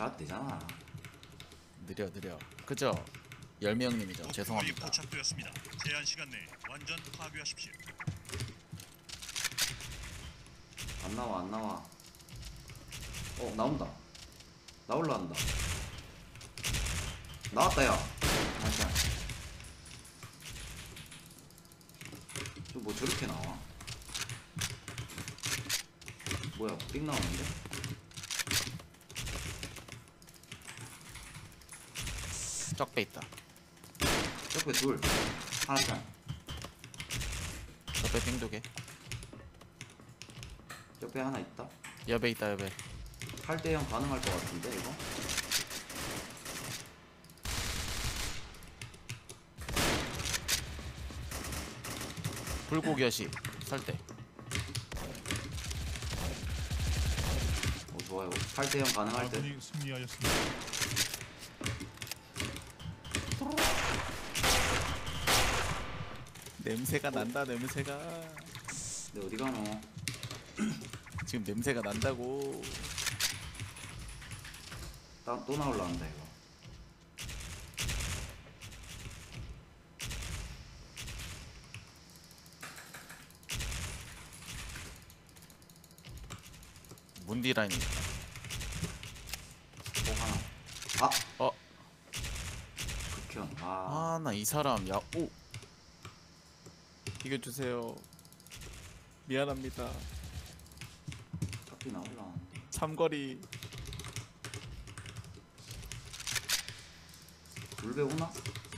가도 되잖아. 느려. 그죠? 열명님이죠. 죄송합니다. 포착되었습니다. 제한 시간 내에 완전 파괴하십시오. 안 나와. 나온다. 나올라 한다. 나왔다, 야. 잠시만. 뭐 저렇게 나와? 뭐야, 삑 나오는데? 적배 있다. 옆에 둘. 하나 짱. 적배 빙 2개. 옆에 하나 있다. 여배 있다, 여배. 8대0 가능할 것 같은데, 이거? 불고기여시 설대. 좋아요. 8대0 가능할 때. 아군이 승리하였습니다. 냄새가 난다, 냄새가. 근데 어디 가노? 지금 냄새가 난다고. 또 나올라온다, 이거. 문디 라인이 있다. 하나. 어? 극현. 아, 나 이 사람 오. 이겨주세요. 미안합니다. 딱히 나올라. 삼거리. 불배 오나?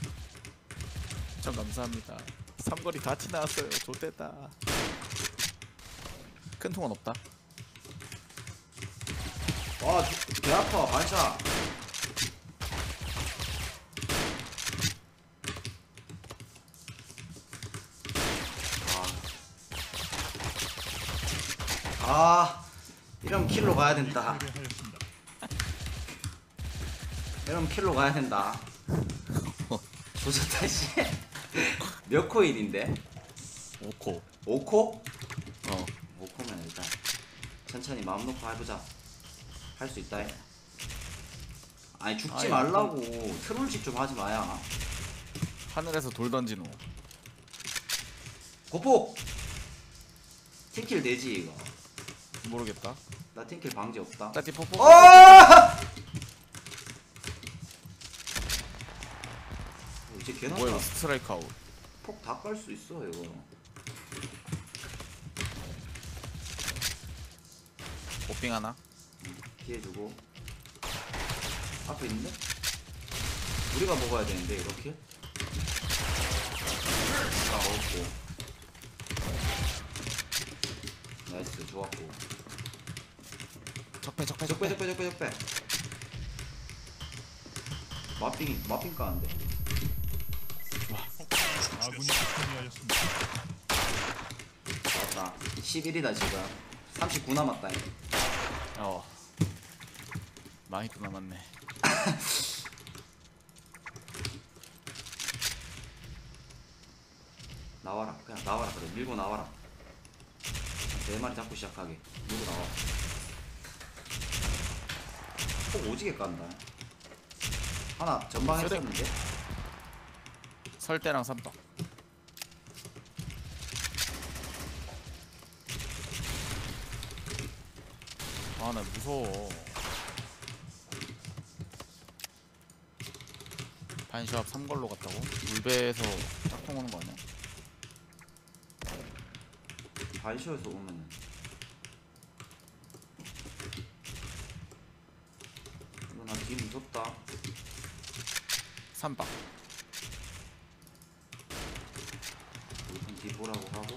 참 감사합니다. 삼거리 같이 나왔어요. 좋댔다. 큰 통은 없다. 배 아파. 반샷. 이러면 킬로 가야 된다. 패배하였습니다. 이러면 킬로 가야 된다. 조졌다, 씨. 몇 코일인데? 5코. 5코? 5코면 일단 천천히 마음 놓고 해보자. 할 수 있다. 아니 죽지 아이, 말라고. 트롤식 좀 하지 마야. 하늘에서 돌 던진 후. 고폭! 팀킬 되지 이거. 모르겠다. 나 팀킬 방지 없다. 따띠 포포. 이제 개나 뭐야 이거 스트라이크 아웃. 폭 다 깔 수 있어 이거. 오핑 하나. 피해주고. 앞에 있는데? 우리가 먹어야 되는데 이렇게? 다 먹었고. 나이스 좋았고. 적배. 적배. 마핑 까는데. 아군이 승리하였습니다. 맞다. 11이다 지금. 39 남았다. 많이 또 남았네. 나와라. 그냥 나와라. 그래 밀고 나와라. 4마리 잡고 시작하게. 밀고 나와. 폭 오지게 깐다. 하나 전방 했었는데. 설대랑 삼박. 아, 나 무서워. 반시합 3걸로 갔다고? 물배에서 짝퉁 오는 거 아니야? 반쇼에서 오면은 이거 나 뒤 무섭다. 삼박. 우선 뒤 보라고 하고.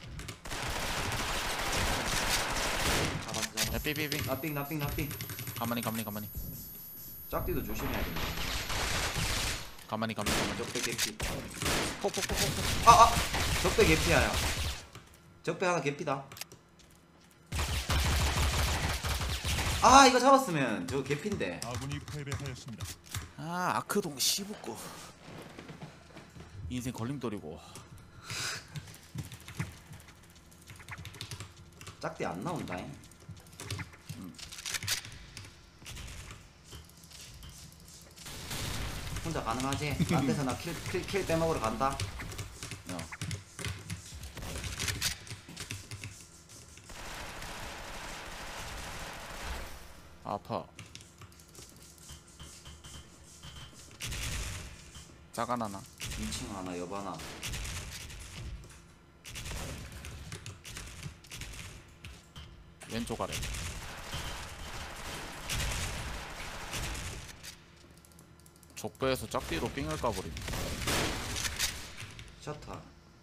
잡았어. 야, 삐삐삐. 나삥. 가만히. 짝띠도 조심해야 된다. 가만히. 적배 개피. 폭폭폭폭. 적배 개피야. 야. 적배 하나 개피다. 이거 잡았으면 저거 개피인데. 아군이 패배하였습니다. 아, 아크동 씹었고. 인생 걸림돌이고. 짝띠 안 나온다잉. 혼자 가능하지? 딴 데서 나 킬 빼먹으러 간다. 어. 아파. 짜간 하나. 2층 하나, 옆 하나. 왼쪽 아래. 족배에서 짝뒤로 삥을 까버림. 셔터.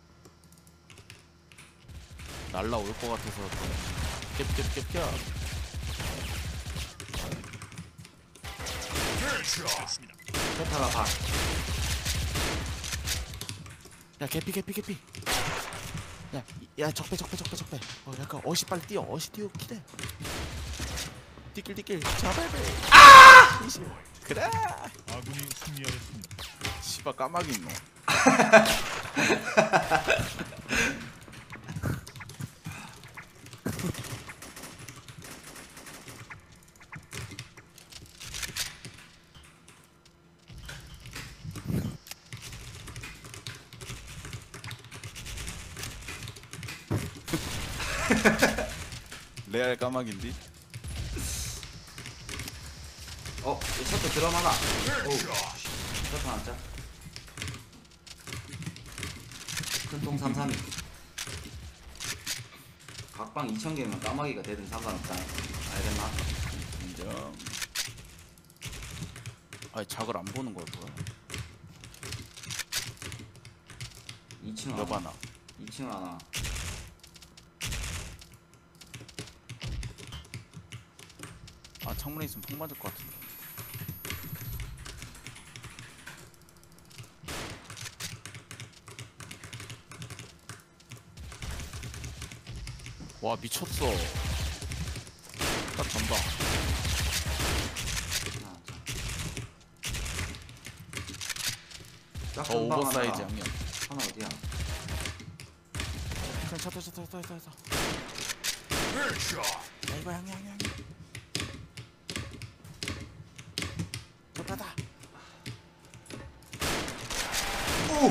날라올 것 같아서 깹. 되었습니다. 셔터가 봐. 야 개피. 야 적배. 약간 어시 빨리 뛰어. 어시 뛰어 기대. 뛰길 잡아야 돼. 그래. 아군이 승리하였습니다. 씨발 까마귀 있노. 레알 까마귀인데? 이 셔터 드럼 하나. 오우. 셔터 하나 짜. 큰통 332. 각방 2000개면 까마귀가 되든 상관없다. 알겠나? 인정. 아니 작을 안 보는 거야 뭐야? 2층 몇 하나. 하나? 2층 하나. 아 창문에 있으면 폭 맞을 것 같은데. 와 미쳤어. 딱 전방. 짝 더 전방 오버사이즈 하나. 양념. 하나 어디야? 그냥 차. 야 이거 양양. 좁다다. 오!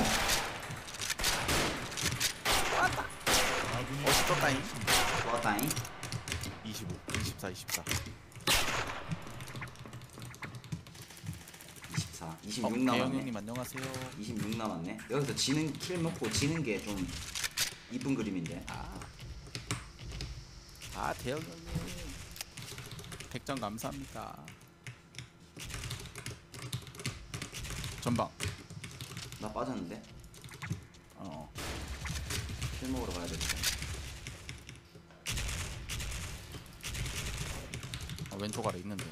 아군이 멋있었다잉. 좋았다잉. 25, 24. 24. 26 대형 남았네. 형님 안녕하세요. 26 남았네. 여기서 지는 킬 먹고 지는 게 좀 이쁜 그림인데. 대형 형님. 100점 감사합니다. 전방. 나 빠졌는데. 킬 먹으러 가야 되겠다. 왼쪽 아래 있는데.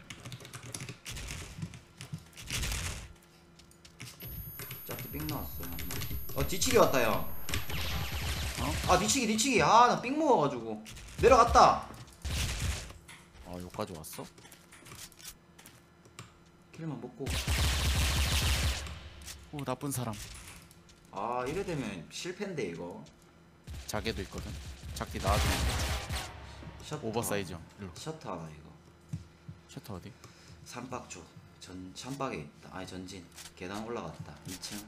짝도 삥 나왔어. 뒤치기 왔다 형. 뒤치기. 나 삥 먹어가지고 내려갔다. 여기까지 왔어? 킬만 먹고. 오 나쁜 사람. 이래 되면 실패인데 이거. 자개도 있거든. 작디 나와주면 셔터. 오버사이즈. 일로. 셔터 하나 이거. 셔터 어디? 삼박 쪽. 천박에 있다. 전진. 계단 올라갔다. 2층.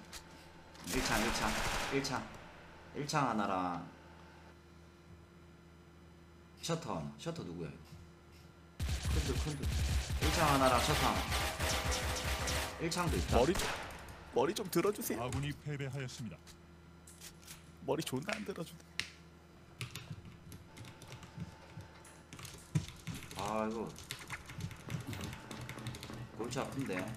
1창 하나랑 셔터 하나. 셔터 누구야 이거? 큰들. 1창 하나랑 셔터 하나. 1창도 있다. 머리 좀 들어주세요. 아군이 패배하였습니다. 머리 존나 안 들어주네. 이거 골치 아픈데.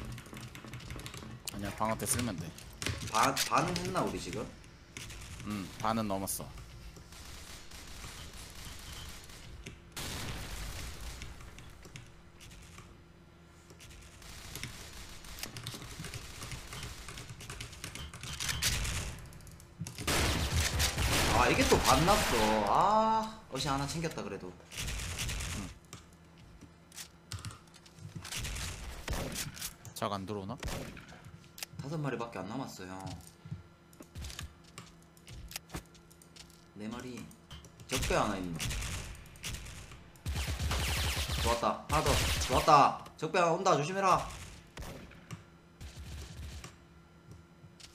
아니야 방어 때 쓰면 돼. 반은 했나 우리 지금? 반은 넘었어. 이게 또 반났어. 어시 하나 챙겼다 그래도. 작 안 들어오나? 5마리밖에 안 남았어 형. 4마리. 적배 하나 있네. 좋았다. 하나 더. 좋았다. 적배 하나 온다. 조심해라.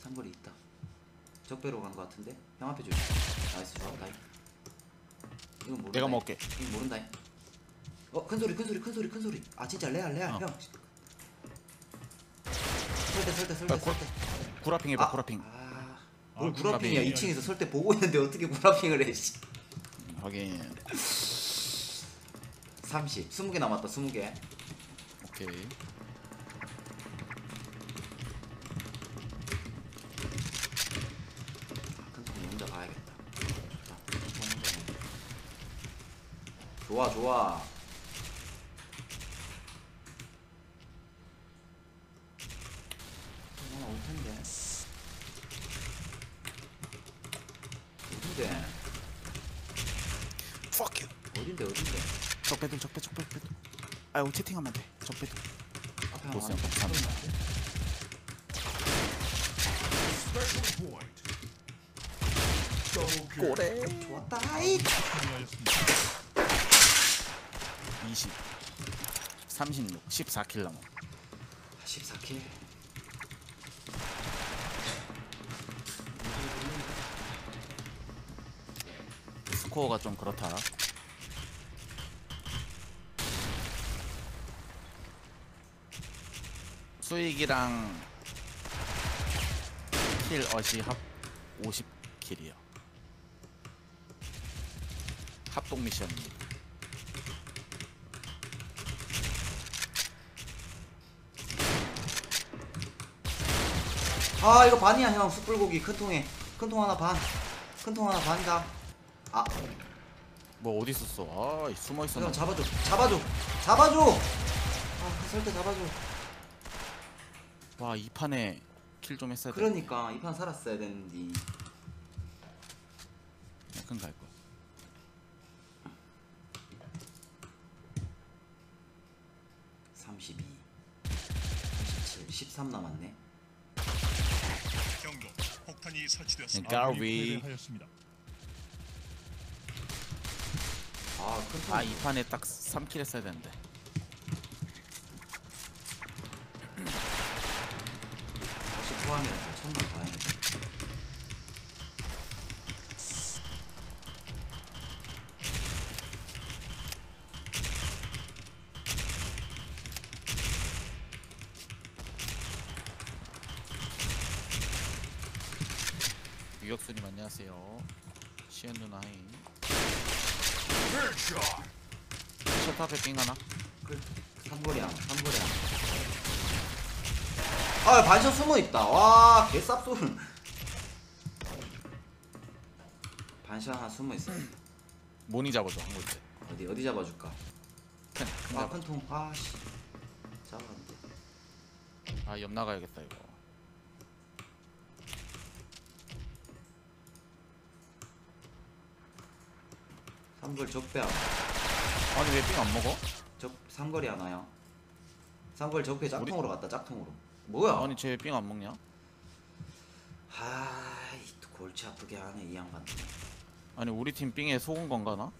삼거리 있다. 적배로 간 거 같은데? 형 앞에 조심. 나이스 좋았다. 이건 모른다. 내가 먹을게. 이건 모른다. 큰 소리. 아 진짜 레알 어. 형. 설대. 아, 구라핑 해봐. 구라핑. 뭘 아, 구라핑이야. 구라핑이 2층에서 설대 보고 있는데 어떻게 구라핑을 해? 씨. 확인. 30. 20개 남았다. 20개. 오케이. 큰통 혼자 가야겠다. 좋다. 큰통 혼자 가야 좋아. 하나 올 텐데. 어딘데? Fuck you. 어딘데? 적배들. 아이고 채팅하면 돼. 적배들. 앞에 보스 하나. 형 감사합니다. 꼬레. 좋았다. 아이. 승리하였습니다. 20. 36. 14킬 남아. 14킬. 스코어가 좀 그렇다. 수익이랑 킬 어시 합 50킬이요. 합동 미션. 아 이거 반이야 형. 숯불고기 큰 통에. 큰 통 하나 반. 큰 통 하나 반이다. 아 뭐 어디 있었어? 아, 숨어 있었나? 형 잡아줘. 그 설대 잡아줘. 와, 이 판에 킬 좀 했어야 돼. 그러니까 이 판 살았어야 되는데. 큰 갈 거야. (32) 37 13 남았네. 경고. 폭탄이 설치되었습니다. 가위. 아군이 패배하였습니다. 아큰 통. 아, 이 판에 딱 3킬 했어야 되는데. 역시 포함이라서 천만 다행이다. 유격수님 안녕하세요. 시연 누나 하이. 셔터 앞에 삥 하나. 삼거리야. 아 반샷 숨어있다. 와 개쌉소름. 반샷 하나 숨어있어. 모니 잡아줘 한 골째. 어디 잡아줄까? 큰 아 잡아. 큰통. 아씨 잡았는데. 아, 옆 나가야겠다 이거. 삼걸 적배 하나. 아니 왜 삥 안 먹어? 삼거리 하나요. 삼걸 적배 짝통으로 갔다. 짝통으로. 뭐야? 아니 쟤 삥 안 먹냐? 아이 또 골치 아프게 하네 이 양반. 아니 우리 팀 삥에 속은 건가 나?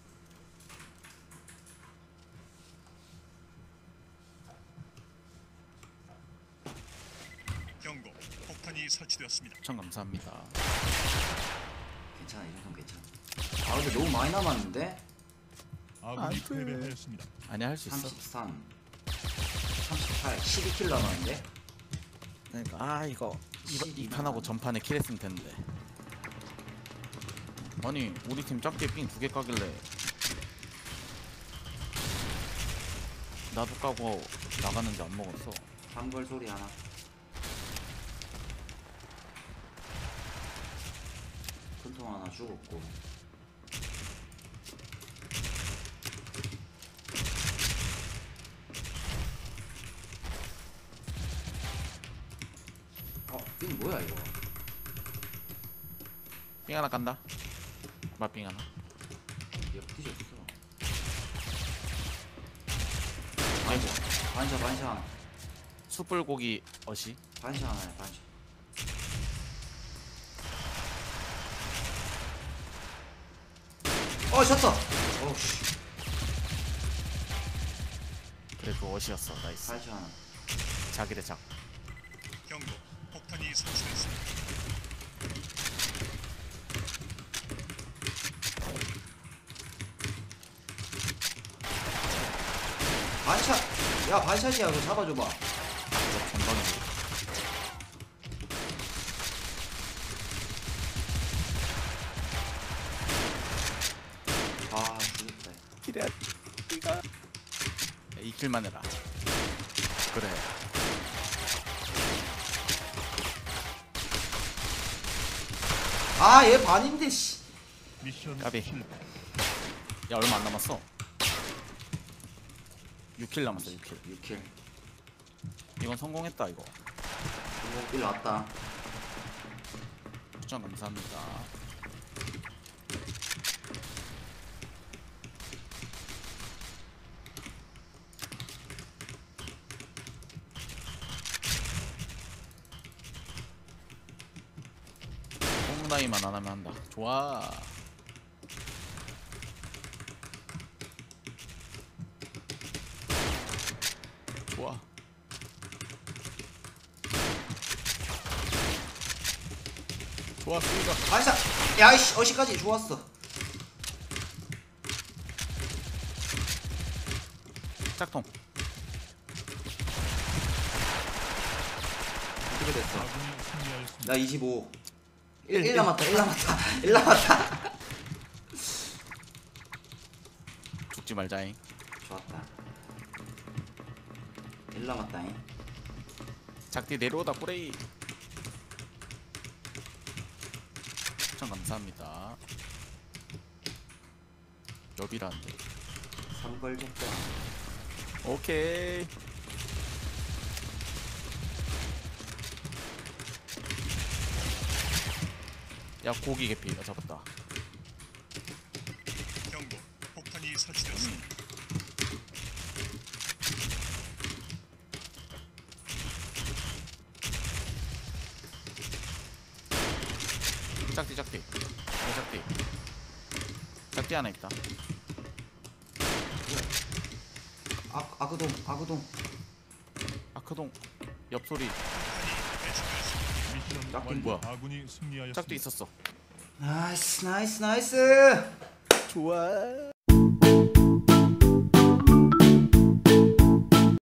경고. 폭탄이 설치되었습니다. 추천 감사합니다. 괜찮아 이 정도면 괜찮아. 아 근데 너무 많이 남았는데? 아군이 패배하였습니다. 아니야 할 수 있어. 33 38 12킬 남았는데? 그러니까 아 이거 이 판하고 전판에 킬했으면 됐는데. 아니 우리 팀 짝게 삥 2개 까길래 나도 까고 나갔는데 안 먹었어. 삼걸 소리 하나. 큰통 하나 죽었고. 이거 뭐야 이거? 삥 하나 깐다. 맛삥 하나. 옆 뒤졌어. 아이고. 반샷 숯불고기 어시. 반샷 하나야 반샷. 셨어. 어우씨. 그래 그 어시였어. 나이스. 반샷 하나. 작이래 작. 경고. 폭탄이 설치되었습니다. 반샷. 야 반샷이야. 그거 잡아줘봐. 전방에 아 죽겠다. 기래 이가 2킬만 해라. 그래. 아 얘 반인데 씨. 미션 까비. 실패. 야 얼마 안 남았어. 6킬 남았어 6킬. 6킬. 이건 성공했다 이거. 일 왔다. 추천 감사합니다. 홈라이만 안 하면 한다. 좋아. 좋아. 좋아 수위가. 반샷. 야이씨 어시까지 좋았어. 짝통. 어떻게 됐어? 아군이 승리하였습니다. 나 25. 1 남았다. 1 남았다. 1 남았다. 죽지 말자잉. 좋았다. 1 남았다잉. 작디 내려오다 꾸레이. 추천 감사합니다. 여비라는데. 3벌 줬다. 오케이. 야 고기 개피. 나 잡았다. 경고. 폭탄이 설치되었습니다. 짝띠 짝띠. 짝띠. 짝띠 하나 있다. 아그동 아그동. 아크동. 옆소리. 미션 짝꿍 완료. 뭐야? 아군이 승리하였습니다. 짝도 있었어. 나이스 나이스 나이스. 좋아.